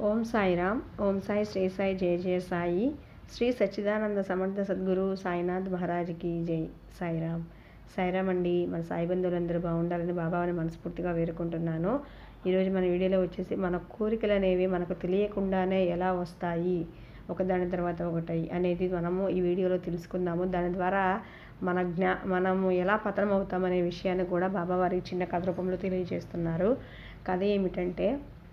ఓం సాయిరామ్. ఓం సాయి శ్రీ సాయి జయ జయ సాయి. శ్రీ సచ్చిదానంద సమర్థ సద్గురు సాయినాథ్ మహారాజ్కి జై. సాయిరామ్. సాయిరామ్ అండి. మన సాయి బంధువులందరూ బాగుండాలని బాబాని మనస్ఫూర్తిగా వేరుకుంటున్నాను. ఈరోజు మన వీడియోలో వచ్చేసి మన కోరికలు అనేవి మనకు తెలియకుండానే ఎలా వస్తాయి, ఒకదాని తర్వాత ఒకటి అనేది మనము ఈ వీడియోలో తెలుసుకుందాము. దాని ద్వారా మనము ఎలా పతనం అవుతామనే విషయాన్ని కూడా బాబా వారికి చిన్న కథ రూపంలో తెలియజేస్తున్నారు. కథ ఏమిటంటే,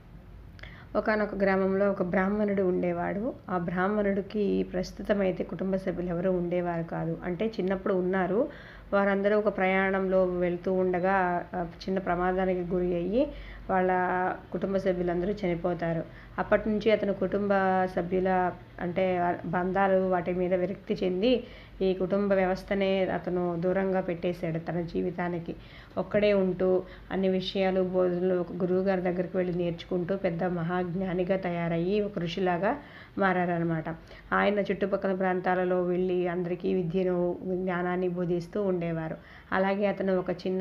ఒకానొక గ్రామంలో ఒక బ్రాహ్మణుడు ఉండేవాడు. ఆ బ్రాహ్మణుడికి ప్రస్తుతం అయితే కుటుంబ సభ్యులు ఎవరు ఉండేవారు కాదు. అంటే చిన్నప్పుడు ఉన్నారు. వారందరూ ఒక ప్రయాణంలో వెళ్తూ ఉండగా చిన్న ప్రమాదానికి గురి అయ్యి వాళ్ళ కుటుంబ సభ్యులందరూ చనిపోతారు. అప్పటి నుంచి అతను కుటుంబ సభ్యుల అంటే బంధాలు వాటి మీద విరక్తి చెంది ఈ కుటుంబ వ్యవస్థనే అతను దూరంగా పెట్టేశాడు. తన జీవితానికి ఒక్కడే ఉంటూ అన్ని విషయాలు బోధనలు ఒక గురువు గారి దగ్గరికి వెళ్ళి నేర్చుకుంటూ పెద్ద మహాజ్ఞానిగా తయారయ్యి ఒక ఋషిలాగా మారారనమాట. ఆయన చుట్టుపక్కల ప్రాంతాలలో వెళ్ళి అందరికీ విద్యను జ్ఞానాన్ని బోధిస్తూ ఉండేవారు. అలాగే అతను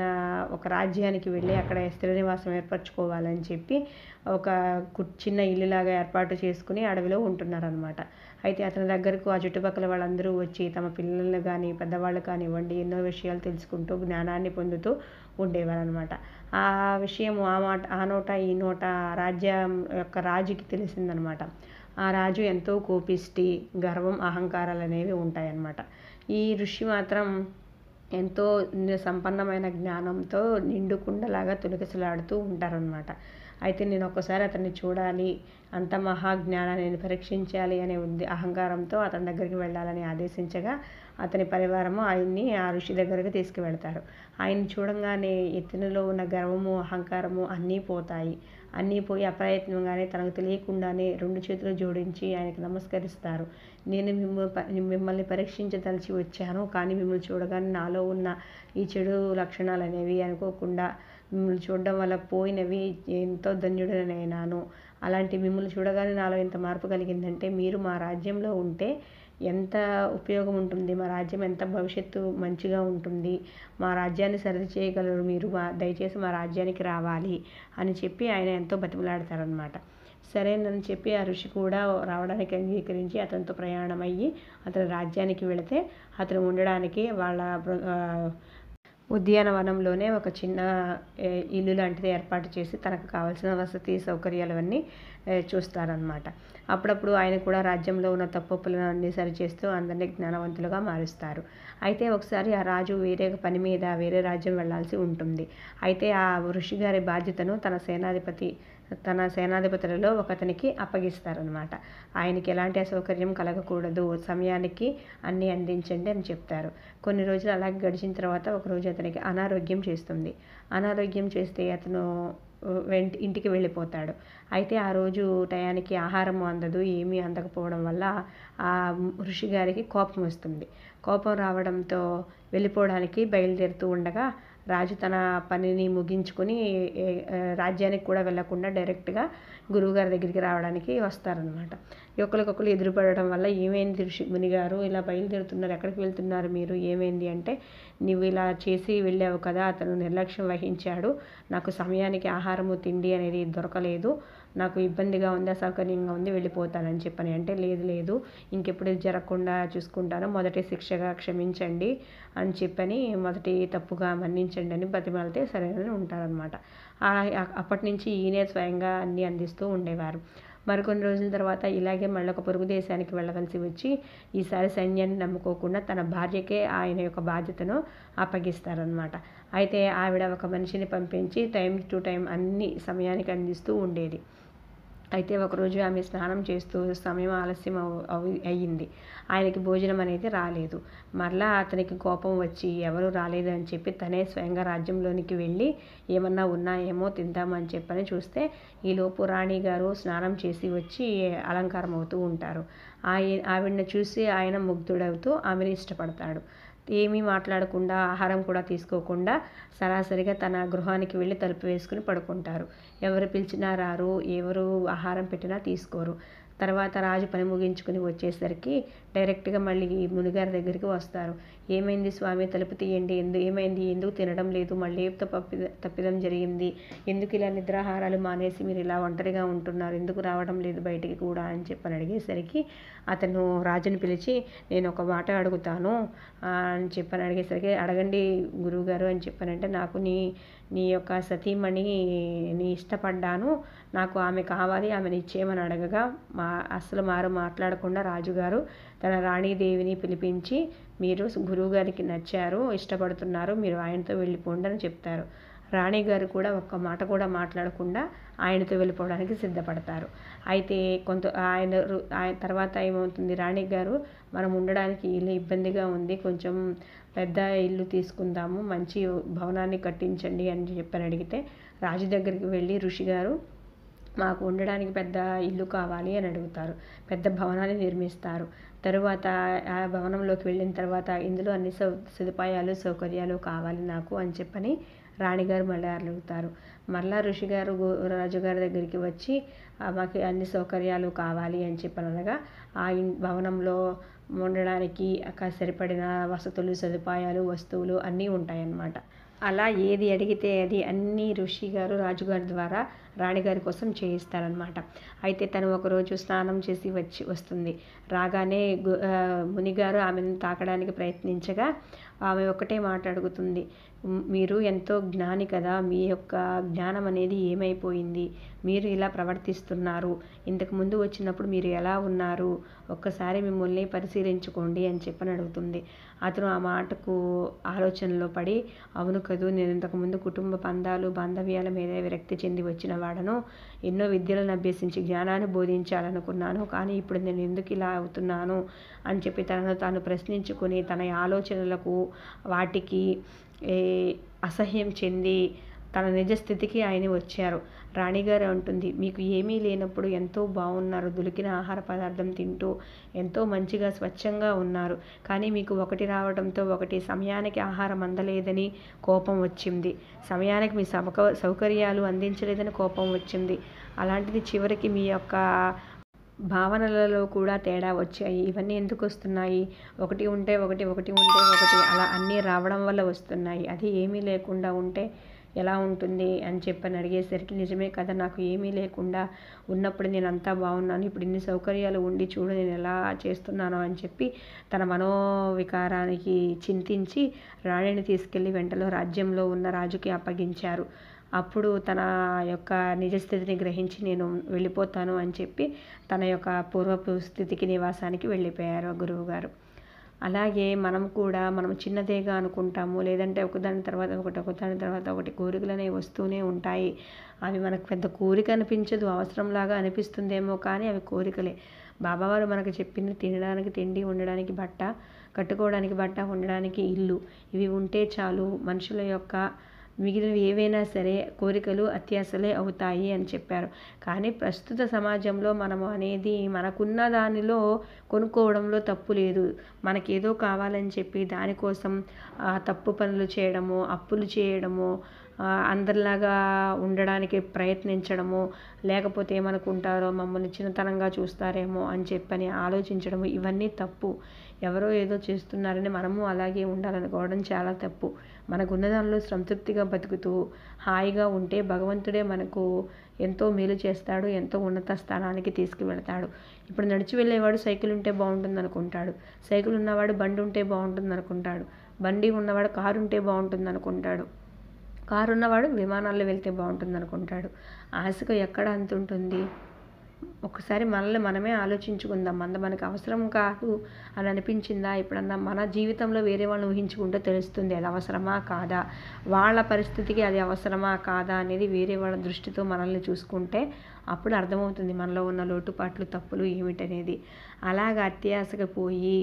ఒక రాజ్యానికి వెళ్ళి అక్కడ స్థిర నివాసం ఏర్పరచుకోవాలని చెప్పి ఒక చిన్న ఇల్లులాగా ఏర్పాటు చేసుకుని అడవిలో ఉంటున్నారనమాట. అయితే అతని దగ్గరకు ఆ చుట్టుపక్కల వాళ్ళందరూ వచ్చి తమ పిల్లలు కానీ పెద్దవాళ్ళు కానివ్వండి ఎన్నో విషయాలు తెలుసుకుంటూ జ్ఞానాన్ని పొందుతూ ఉండేవారనమాట. ఆ విషయం ఆ నోట ఈ నోట రాజ్యం యొక్క రాజుకి తెలిసిందనమాట. ఆ రాజు ఎంతో కోపిష్టి, గర్వం, అహంకారాలు అనేవి ఉంటాయన్నమాట. ఈ ఋషి మాత్రం ఎంతో సంపన్నమైన జ్ఞానంతో నిండుకుండలాగా తొలగిసలాడుతూ ఉంటారనమాట. అయితే నేను ఒక్కసారి అతన్ని చూడాలి, అంత మహాజ్ఞానాన్ని నేను పరీక్షించాలి అనే అహంకారంతో అతని దగ్గరికి వెళ్ళాలని ఆదేశించగా అతని పరివారము ఆయన్ని ఆ ఋషి దగ్గరికి తీసుకువెళ్తారు. ఆయన్ని చూడంగానే ఇతనిలో ఉన్న గర్వము, అహంకారము అన్నీ పోతాయి. అన్నీ పోయి అప్రయత్నంగానే తనకు తెలియకుండానే 2 చేతులు జోడించి ఆయనకు నమస్కరిస్తారు. నేను మిమ్మల్ని పరీక్షించదలిచి వచ్చాను, కానీ మిమ్మల్ని చూడగానే నాలో ఉన్న ఈ చెడు లక్షణాలు అనేవి అనుకోకుండా మిమ్మల్ని చూడడం వల్ల పోయినవి, ఎంతో ధన్యుడనైనాను. అలాంటి మిమ్మల్ని చూడగానే నాలో ఎంత మార్పు కలిగిందంటే, మీరు మా రాజ్యంలో ఉంటే ఎంత ఉపయోగం ఉంటుంది, మా రాజ్యం ఎంత భవిష్యత్తు మంచిగా ఉంటుంది, మా రాజ్యాన్ని సరిది చేయగలరు మీరు, దయచేసి మా రాజ్యానికి రావాలి అని చెప్పి ఆయన ఎంతో బతిమలాడతారనమాట. సరేనని చెప్పి ఆ ఋషి కూడా రావడానికి అంగీకరించి అతనితో ప్రయాణం అయ్యి అతని రాజ్యానికి వెళితే అతను ఉండడానికి వాళ్ళ ఉద్యానవనంలోనే ఒక చిన్న ఇల్లు లాంటిది ఏర్పాటు చేసి తనకు కావాల్సిన వసతి సౌకర్యాలవన్నీ చూస్తారనమాట. అప్పుడప్పుడు ఆయన కూడా రాజ్యంలో ఉన్న తప్పులను అన్నీ సరిచేస్తూ అందరినీ జ్ఞానవంతులుగా మారుస్తారు. అయితే ఒకసారి ఆ రాజు వేరే పని మీద వేరే రాజ్యం వెళ్లాల్సి ఉంటుంది. అయితే ఆ ఋషి గారి బాధ్యతను తన సేనాధిపతులలో ఒకతనికి అప్పగిస్తారనమాట. ఆయనకి ఎలాంటి అసౌకర్యం కలగకూడదు, సమయానికి అన్నీ అందించండి అని చెప్తారు. కొన్ని రోజులు అలాగే గడిచిన తర్వాత ఒకరోజు అతనికి అనారోగ్యం చేస్తుంది. అనారోగ్యం చేస్తే అతను ఇంటికి వెళ్ళిపోతాడు. అయితే ఆ రోజు టయానికి ఆహారం అందదు. ఏమీ అందకపోవడం వల్ల ఆ ఋషి గారికి కోపం వస్తుంది. కోపం రావడంతో వెళ్ళిపోవడానికి బయలుదేరుతూ ఉండగా రాజు తన పనిని ముగించుకొని రాజ్యానికి కూడా వెళ్లకుండా డైరెక్ట్గా గురువుగారి దగ్గరికి రావడానికి వస్తారనమాట. ఒకరికొకరు ఎదురుపడడం వల్ల ఏమైంది మునిగారు, ఇలా బయలుదేరుతున్నారు, ఎక్కడికి వెళ్తున్నారు మీరు, ఏమైంది అంటే, నువ్వు ఇలా చేసి వెళ్ళావు కదా, అతను నిర్లక్ష్యం వహించాడు, నాకు సమయానికి ఆహారము తిండి అనేది దొరకలేదు, నాకు ఇబ్బందిగా ఉంది, అసౌకర్యంగా ఉంది, వెళ్ళిపోతానని చెప్పని. అంటే లేదు ఇంకెప్పుడు జరగకుండా చూసుకుంటాను, మొదటి శిక్షగా క్షమించండి అని చెప్పని, మొదటి తప్పుగా మన్నించండి అని బతిమాలితే సరేనని ఉంటారనమాట. అప్పటి నుంచి ఈయనే స్వయంగా అన్నీ అందిస్తూ ఉండేవారు. మరికొన్ని రోజుల తర్వాత ఇలాగే మళ్ళీ ఒక పొరుగు దేశానికి వెళ్ళవలసి వచ్చి ఈసారి సైన్యాన్ని నమ్ముకోకుండా తన భార్యకే ఆయన యొక్క బాధ్యతను అప్పగిస్తారనమాట. అయితే ఆవిడ ఒక మనిషిని పంపించి టైం టు టైం అన్ని సమయానికి అందిస్తూ ఉండేది. అయితే ఒకరోజు ఆమె స్నానం చేస్తూ సమయం ఆలస్యం అయ్యింది. ఆయనకి భోజనం అనేది రాలేదు. మరలా అతనికి కోపం వచ్చి ఎవరు రాలేదు అని చెప్పి తనే స్వయంగా రాజ్యంలోనికి వెళ్ళి ఏమన్నా ఉన్నాయేమో తిందామని చెప్పని చూస్తే ఈలోపు రాణి గారు స్నానం చేసి వచ్చి అలంకారం అవుతూ ఉంటారు. ఆవిడని చూసి ఆయన ముగ్ధుడవుతూ ఆమెను ఇష్టపడతాడు. ఏమీ మాట్లాడకుండా ఆహారం కూడా తీసుకోకుండా సరాసరిగా తన గృహానికి వెళ్ళి తలుపు వేసుకుని పడుకుంటారు. ఎవరు పిలిచినా రారు, ఎవరు ఆహారం పెట్టినా తీసుకోరు. తర్వాత రాజు పని ముగించుకుని వచ్చేసరికి డైరెక్ట్గా మళ్ళీ మునిగారి దగ్గరికి వస్తారు. ఏమైంది స్వామి, తలుపు తీయండి, ఏమైంది, ఎందుకు తినడం లేదు, మళ్ళీ తప్పిదం జరిగింది, ఎందుకు ఇలా నిద్రాహారాలు మానేసి మీరు ఇలా ఒంటరిగా ఉంటున్నారు, ఎందుకు రావడం లేదు బయటికి కూడా అని చెప్పని అడిగేసరికి అతను రాజుని పిలిచి నేను ఒక మాట అడుగుతాను అని చెప్పని అడిగేసరికి అడగండి గురువుగారు అని చెప్పానంటే నాకు నీ యొక్క సతీమణిని ఇష్టపడ్డాను, నాకు ఆమె కావాలి, ఆమెను ఇచ్చేయమని అడగగా అస్సలు మాట్లాడకుండా రాజుగారు తన రాణీదేవిని పిలిపించి మీరు గురువుగారికి నచ్చారు, ఇష్టపడుతున్నారు, మీరు ఆయనతో వెళ్ళిపోండి అని చెప్తారు. రాణిగారు కూడా ఒక్క మాట కూడా మాట్లాడకుండా ఆయనతో వెళ్ళిపోవడానికి సిద్ధపడతారు. అయితే ఆయన తర్వాత ఏమవుతుంది, రాణిగారు మనం ఉండడానికి ఇల్లు ఇబ్బందిగా ఉంది, కొంచెం పెద్ద ఇల్లు తీసుకుందాము, మంచి భవనాన్ని కట్టించండి అని చెప్పని అడిగితే రాజు దగ్గరికి వెళ్ళి ఋషిగారు మాకు ఉండడానికి పెద్ద ఇల్లు కావాలి అని అడుగుతారు. పెద్ద భవనాన్ని నిర్మిస్తారు. తరువాత ఆ భవనంలోకి వెళ్ళిన తర్వాత ఇందులో అన్ని సదుపాయాలు సౌకర్యాలు కావాలి నాకు అని చెప్పని రాణిగారు మళ్ళీ అడుగుతారు. మళ్ళా ఋషిగారు రాజుగారి దగ్గరికి వచ్చి మాకు అన్ని సౌకర్యాలు కావాలి అని చెప్పనగా ఆ భవనంలో ఉండడానికి సరిపడిన వసతులు సదుపాయాలు వస్తువులు అన్నీ ఉంటాయన్నమాట. అలా ఏది అడిగితే అది అన్నీ ఋషిగారు రాజుగారి ద్వారా రాణిగారి కోసం చేయిస్తారనమాట. అయితే తను ఒకరోజు స్నానం చేసి వస్తుంది. రాగానే మునిగారు ఆమెను తాకడానికి ప్రయత్నించగా ఆమె ఒకటే మాట అడుగుతుంది, మీరు ఎంతో జ్ఞాని కదా, మీ యొక్క జ్ఞానం అనేది ఏమైపోయింది, మీరు ఇలా ప్రవర్తిస్తున్నారు, ఇంతకుముందు వచ్చినప్పుడు మీరు ఎలా ఉన్నారు, ఒక్కసారి మిమ్మల్ని పరిశీలించుకోండి అని చెప్పని అడుగుతుంది. అతను ఆ మాటకు ఆలోచనలో పడి అవును కదూ, నేను ఇంతకుముందు కుటుంబ పందాలు బాంధవ్యాల మీద విరక్తి చెంది వచ్చిన వాడను, ఎన్నో విద్యలను అభ్యసించి జ్ఞానాన్ని బోధించాలనుకున్నాను, కానీ ఇప్పుడు నేను ఎందుకు ఇలా అవుతున్నాను అని చెప్పి తనను తాను ప్రశ్నించుకొని తన ఆలోచనలకు వాటికి అసహ్యం చెంది తన నిజస్థితికి ఆయన వచ్చారు. రాణిగారు అంటుంది, మీకు ఏమీ లేనప్పుడు ఎంతో బాగున్నారు, దొరికిన ఆహార పదార్థం తింటూ ఎంతో మంచిగా స్వచ్ఛంగా ఉన్నారు, కానీ మీకు ఒకటి రావడంతో ఒకటి సమయానికి ఆహారం అందలేదని కోపం వచ్చింది, సమయానికి మీ సౌకర్యాలు అందించలేదని కోపం వచ్చింది, అలాంటిది చివరికి మీ యొక్క భావనలలో కూడా తేడా వచ్చాయి, ఇవన్నీ ఎందుకు వస్తున్నాయి, ఒకటి ఉంటే ఒకటి అలా అన్నీ రావడం వల్ల వస్తున్నాయి, అది ఏమీ లేకుండా ఉంటే ఎలా ఉంటుంది అని చెప్పని అడిగేసరికి నిజమే కదా, నాకు ఏమీ లేకుండా ఉన్నప్పుడు నేను అంతా బాగున్నాను, ఇప్పుడు ఇన్ని సౌకర్యాలు ఉండి చూడు నేను ఎలా చేస్తున్నానో అని చెప్పి తన మనోవికారానికి చింతించి రాణిని తీసుకెళ్లి వెంటలో రాజ్యంలో ఉన్న రాజుకి అప్పగించారు. అప్పుడు తన యొక్క నిజస్థితిని గ్రహించి నేను వెళ్ళిపోతాను అని చెప్పి తన యొక్క పూర్వపు స్థితికి నివాసానికి వెళ్ళిపోయారు గురువుగారు. అలాగే మనం కూడా మనం చిన్నదేగా అనుకుంటాము, లేదంటే ఒకదాని తర్వాత ఒకటి కోరికలు అనేవి వస్తూనే ఉంటాయి. అవి మనకు పెద్ద కోరిక అనిపించదు, అవసరంలాగా అనిపిస్తుందేమో, కానీ అవి కోరికలే. బాబావారు మనకు చెప్పింది తినడానికి తిండి, ఉండడానికి బట్ట, కట్టుకోవడానికి బట్ట, ఉండడానికి ఇల్లు, ఇవి ఉంటే చాలు, మనుషుల యొక్క మిగిలినవి ఏవైనా సరే కోరికలు అత్యాశలే అవుతాయి అని చెప్పారు. కానీ ప్రస్తుత సమాజంలో మనము అనేది మనకున్న దానిలో కొనుక్కోవడంలో తప్పు లేదు, మనకేదో కావాలని చెప్పి దానికోసం తప్పు పనులు చేయడము, అప్పులు చేయడము, అందరిలాగా ఉండడానికి ప్రయత్నించడము, లేకపోతే ఏమనుకుంటారో మమ్మల్ని చిన్నతనంగా చూస్తారేమో అని చెప్పని ఆలోచించడము, ఇవన్నీ తప్పు. ఎవరో ఏదో చేస్తున్నారని మనము అలాగే ఉండాలనుకోవడం చాలా తప్పు. మనకున్న దానిలో సంతృప్తిగా బతుకుతూ హాయిగా ఉంటే భగవంతుడే మనకు ఎంతో మేలు చేస్తాడు, ఎంతో ఉన్నత స్థానానికి తీసుకువెళతాడు. ఇప్పుడు నడిచి వెళ్ళేవాడు సైకిల్ ఉంటే బాగుంటుంది అనుకుంటాడు, సైకిల్ ఉన్నవాడు బండి ఉంటే బాగుంటుంది అనుకుంటాడు, బండి ఉన్నవాడు కారు ఉంటే బాగుంటుంది అనుకుంటాడు, కారు ఉన్నవాడు విమానాల్లో వెళ్తే బాగుంటుంది అనుకుంటాడు. ఆశకు ఎక్కడ అంత ఉంటుంది? ఒకసారి మనల్ని మనమే ఆలోచించుకుందాం. మనకు అవసరం కాదు అని అనిపించిందా ఎప్పుడన్నా? మన జీవితంలో వేరే వాళ్ళని ఊహించుకుంటే తెలుస్తుంది అది అవసరమా కాదా, వాళ్ళ పరిస్థితికి అది అవసరమా కాదా అనేది వేరే వాళ్ళ దృష్టితో మనల్ని చూసుకుంటే అప్పుడు అర్థమవుతుంది మనలో ఉన్న లోటుపాట్లు తప్పులు ఏమిటనేది. అలాగా అత్యాశకు పోయి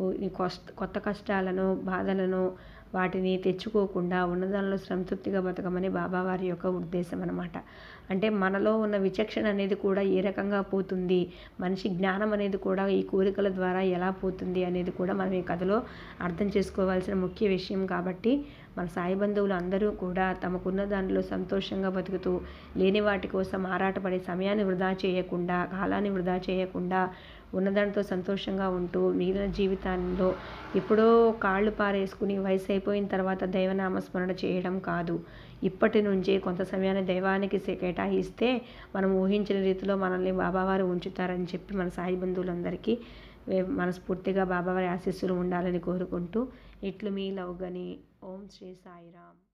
కొత్త కష్టాలను బాధలను వాటిని తెచ్చుకోకుండా ఉన్నదానిలో సంతృప్తిగా బతకమని బాబావారి యొక్క ఉద్దేశం అన్నమాట. అంటే మనలో ఉన్న విచక్షణ అనేది కూడా ఏ రకంగా పోతుంది, మనిషి జ్ఞానం అనేది కూడా ఈ కోరికల ద్వారా ఎలా పోతుంది అనేది కూడా మనం ఈ కథలో అర్థం చేసుకోవాల్సిన ముఖ్య విషయం. కాబట్టి మన సాయి బంధువులు అందరూ కూడా తమకున్న దానిలో సంతోషంగా బతుకుతూ లేని వాటి కోసం ఆరాటపడే సమయాన్ని వృధా చేయకుండా, కాలాన్ని వృధా చేయకుండా ఉన్నదానితో సంతోషంగా ఉంటూ మిగిలిన జీవితాల్లో ఎప్పుడో కాళ్ళు పారేసుకుని వయసు అయిపోయిన తర్వాత దైవనామస్మరణ చేయడం కాదు. ఇప్పటి నుంచే కొంత సమయాన్ని దైవానికి కేటాయిస్తే మనం ఊహించిన రీతిలో మనల్ని బాబావారు ఉంచుతారని చెప్పి మన సాయి బంధువులందరికీ మనస్ఫూర్తిగా బాబావారి ఆశీస్సులు ఉండాలని కోరుకుంటూ ఇట్లు మీ లవ్ గని. ఓం శ్రీ సాయిరామ్.